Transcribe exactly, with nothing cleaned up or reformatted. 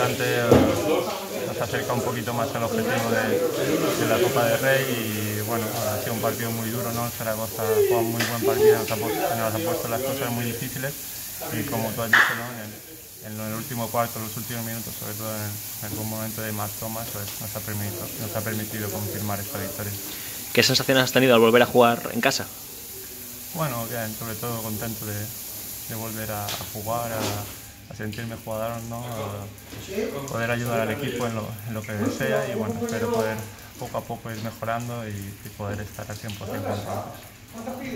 importante, eh, nos acerca un poquito más al objetivo de, de la Copa del Rey y bueno, ha sido un partido muy duro, ¿no? Zaragoza ha jugado muy buen partido, nos ha, puesto, nos ha puesto las cosas muy difíciles y como tú has dicho, ¿no? en, el, en el último cuarto, los últimos minutos, sobre todo en, en algún momento de Marc Thomas, pues, nos, ha permitido, nos ha permitido confirmar esta victoria. ¿Qué sensaciones has tenido al volver a jugar en casa? Bueno, bien, sobre todo contento de, de volver a, a jugar, a, a sentirme jugador, ¿no? A poder ayudar al equipo en lo, en lo que sea y bueno, espero poder poco a poco ir mejorando y, y poder estar al cien por cien.